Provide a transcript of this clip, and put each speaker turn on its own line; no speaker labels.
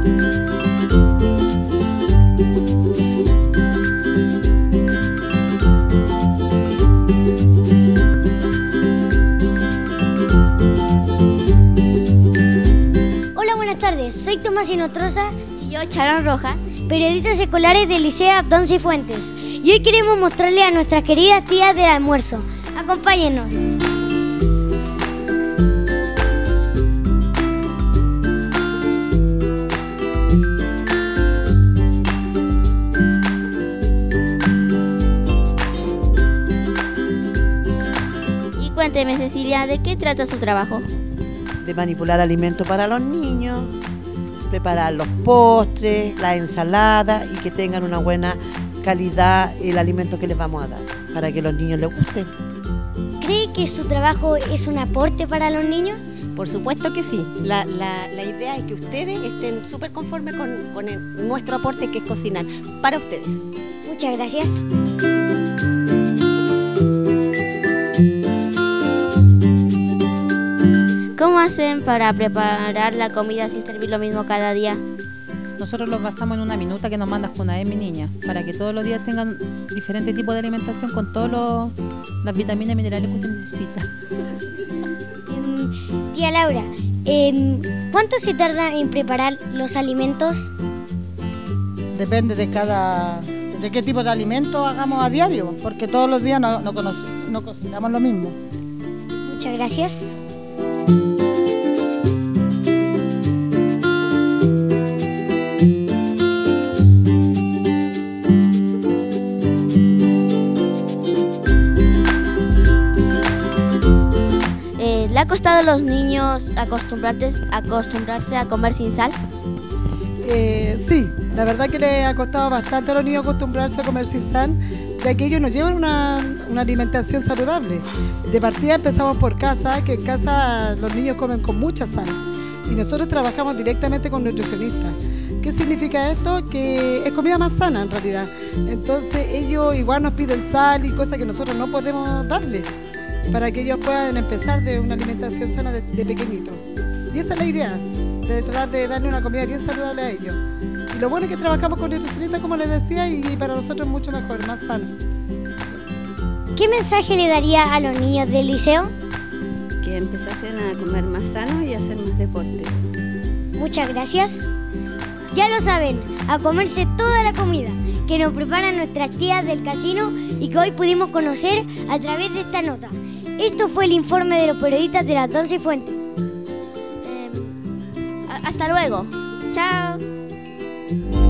Soy Tomás Inostroza
y yo, Sharon Rojas,
periodistas escolares del Liceo Abdón Cifuentes. Y hoy queremos mostrarle a nuestras queridas tías del almuerzo. Acompáñenos.
Y cuénteme, Cecilia, ¿de qué trata su trabajo?
De manipular alimentos para los niños, preparar los postres, la ensalada y que tengan una buena calidad el alimento que les vamos a dar, para que a los niños les guste.
¿Cree que su trabajo es un aporte para los niños?
Por supuesto que sí. La idea es que ustedes estén súper conformes con nuestro aporte, que es cocinar para ustedes.
Muchas gracias.
¿Cómo hacen para preparar la comida sin servir lo mismo cada día?
Nosotros los basamos en una minuta que nos manda Junaed, mi niña, para que todos los días tengan diferentes tipos de alimentación con todas las vitaminas y minerales que usted necesita.
Tía Laura, ¿cuánto se tarda en preparar los alimentos?
Depende de qué tipo de alimento hagamos a diario, porque todos los días no cocinamos lo mismo.
Muchas gracias.
¿Le ha costado a los niños acostumbrarse a comer sin sal?
Sí, la verdad que le ha costado bastante a los niños acostumbrarse a comer sin sal, ya que ellos no llevan una alimentación saludable. De partida empezamos por casa, que en casa los niños comen con mucha sal y nosotros trabajamos directamente con nutricionistas. ¿Qué significa esto? Que es comida más sana en realidad. Entonces ellos igual nos piden sal y cosas que nosotros no podemos darles, para que ellos puedan empezar de una alimentación sana de pequeñitos. Y esa es la idea, de tratar de darle una comida bien saludable a ellos. Y lo bueno es que trabajamos con nutricionistas, como les decía, y para nosotros es mucho mejor, más sano.
¿Qué mensaje le daría a los niños del liceo?
Que empezasen a comer más sano y a hacer más deporte.
Muchas gracias. Ya lo saben, a comerse toda la comida que nos preparan nuestras tías del casino y que hoy pudimos conocer a través de esta nota. Esto fue el informe de los periodistas de Abdón Cifuentes.
Hasta luego. Chao.